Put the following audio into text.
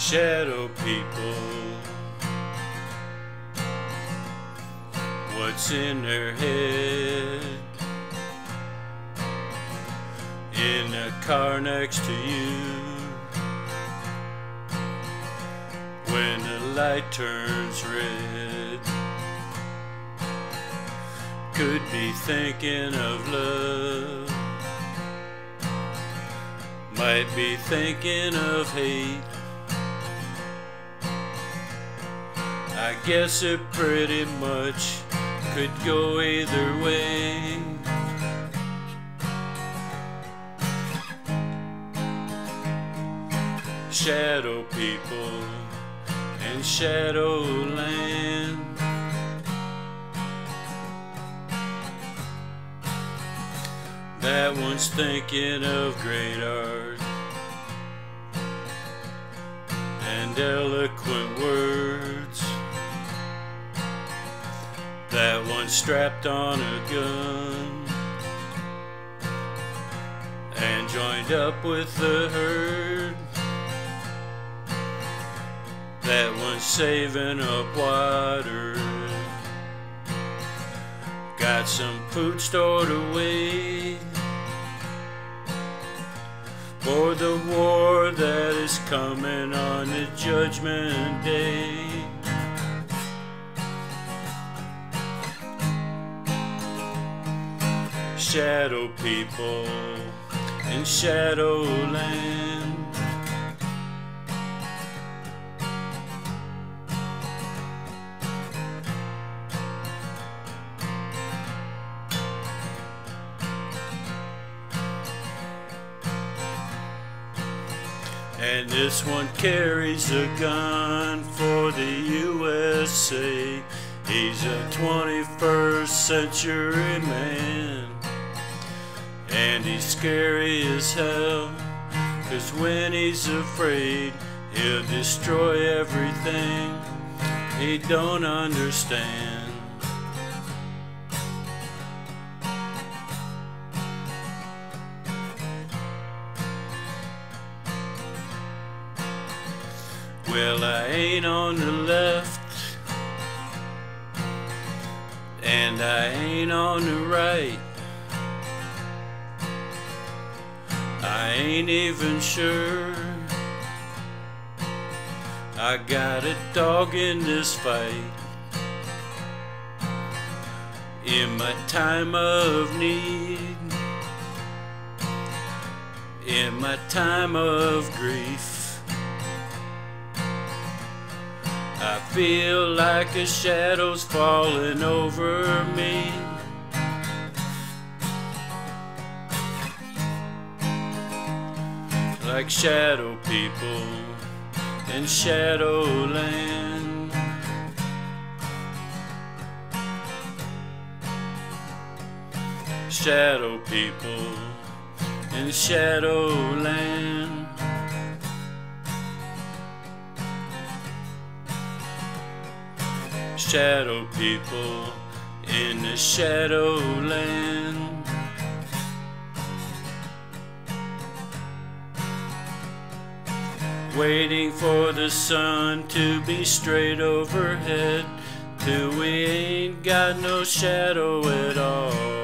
Shadow people, what's in their head? In a car next to you, when the light turns red, could be thinking of love, might be thinking of hate. I guess it pretty much could go either way. Shadow people and Shadowland, that one's thinking of great art and eloquent words. That one's strapped on a gun and joined up with the herd. That one's saving up water, got some food stored away for the war that is coming on the Judgment Day. Shadow people in Shadowland, and this one carries a gun for the USA. He's a 21st century man, and he's scary as hell, 'cause when he's afraid, he'll destroy everything he don't understand. Well, I ain't on the left, and I ain't on the right. I ain't even sure. I got a dog in this fight. In my time of need, in my time of grief, I feel like a shadow's falling over me. Like shadow people in Shadowland, shadow people in Shadowland, shadow people in the Shadowland. Waiting for the sun to be straight overhead, till we ain't got no shadow at all.